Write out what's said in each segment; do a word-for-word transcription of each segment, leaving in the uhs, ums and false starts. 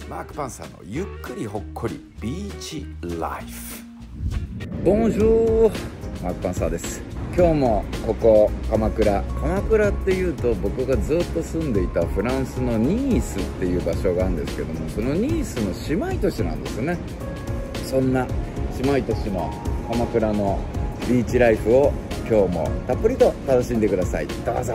マーク・パンサーのゆっくりほっこりビーチライフ。 ボンジュール、マーク・パンサーです。今日もここ鎌倉鎌倉っていうと、僕がずっと住んでいたフランスのニースっていう場所があるんですけども、そのニースの姉妹都市なんですよね。そんな姉妹都市の鎌倉のビーチライフを今日もたっぷりと楽しんでください。どうぞ。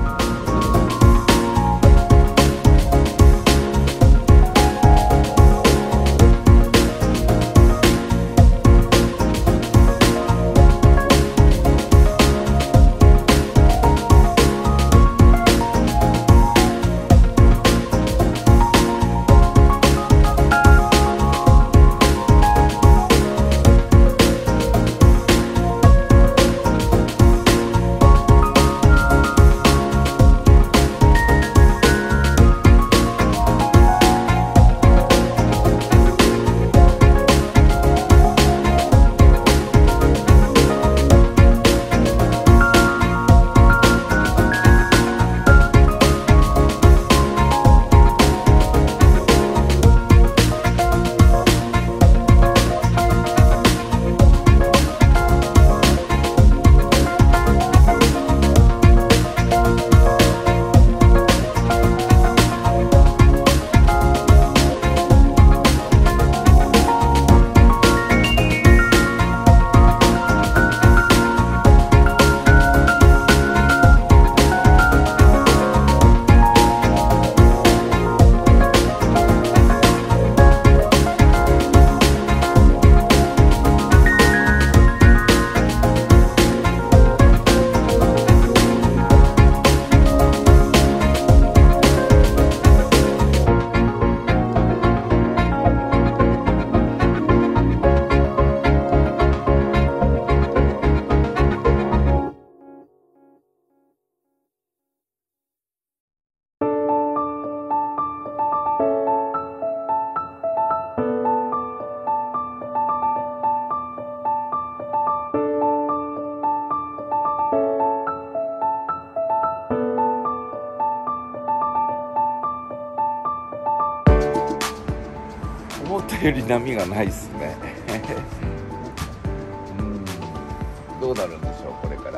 思ったより波がないですねうんどうなるんでしょうこれから。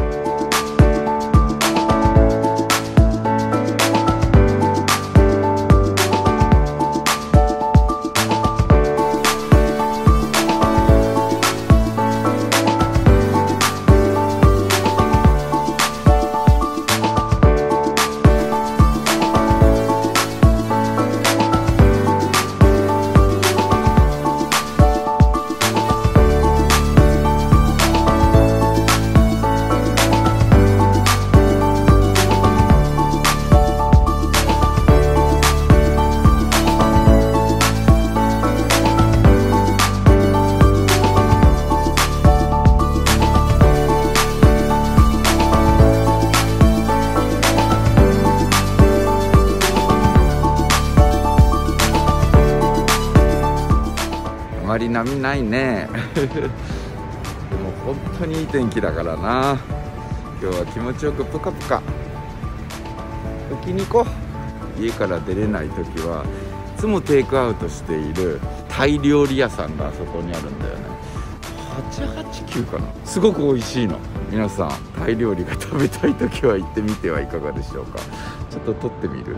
あまり波ないねでも本当にいい天気だからな。今日は気持ちよくプカプカ浮きに行こう。家から出れない時はいつもテイクアウトしているタイ料理屋さんがあそこにあるんだよね。はちはちきゅうかな。すごく美味しいの。皆さんタイ料理が食べたい時は行ってみてはいかがでしょうか。ちょっと撮ってみる。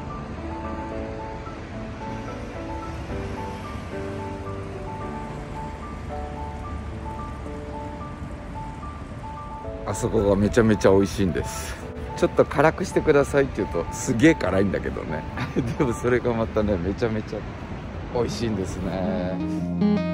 あそこがめちゃめちゃ美味しいんです。ちょっと辛くしてくださいって言うとすげえ辛いんだけどねでもそれがまたねめちゃめちゃ美味しいんですね。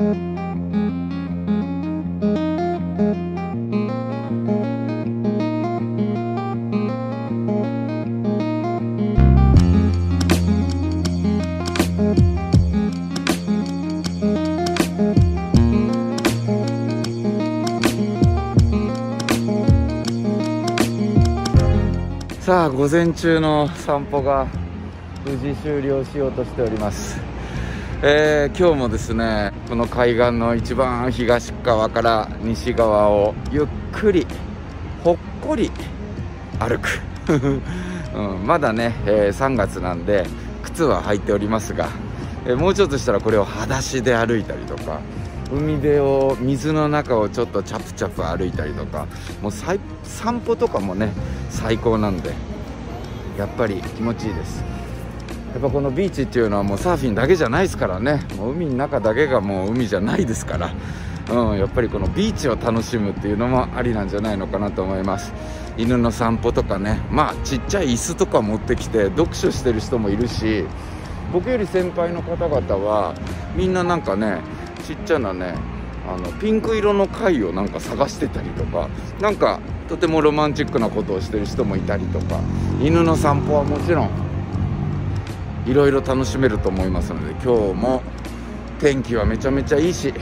さあ午前中の散歩が無事終了しようとしております。えー、今日もですねこの海岸の一番東側から西側をゆっくりほっこり歩く、うん、まだね、えー、さんがつなんで靴は履いておりますが、えもうちょっとしたらこれを裸足で歩いたりとか、海辺を水の中をちょっとチャプチャプ歩いたりとか、もう散歩とかもね最高なんで、やっぱり気持ちいいです。やっぱこのビーチっていうのはもうサーフィンだけじゃないですからね。もう海の中だけがもう海じゃないですから、うん、やっぱりこのビーチを楽しむっていうのもありなんじゃないのかなと思います。犬の散歩とかね、まあちっちゃい椅子とか持ってきて読書してる人もいるし、僕より先輩の方々はみんななんかね、ちっちゃなね、あのピンク色の貝をなんか探してたりとか、なんかとてもロマンチックなことをしてる人もいたりとか、犬の散歩はもちろんいろいろ楽しめると思いますので、今日も天気はめちゃめちゃいいし、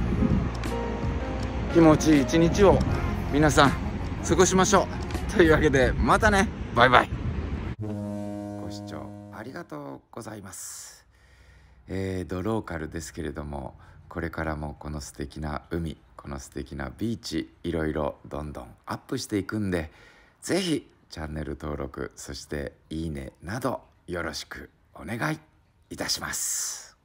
気持ちいい一日を皆さん過ごしましょう。というわけでまたね、バイバイ。ご視聴ありがとうございます。えー、ドローカルですけれども、これからもこの素敵な海、この素敵なビーチ、いろいろどんどんアップしていくんで、ぜひチャンネル登録、そしていいねなどよろしくお願いいたします。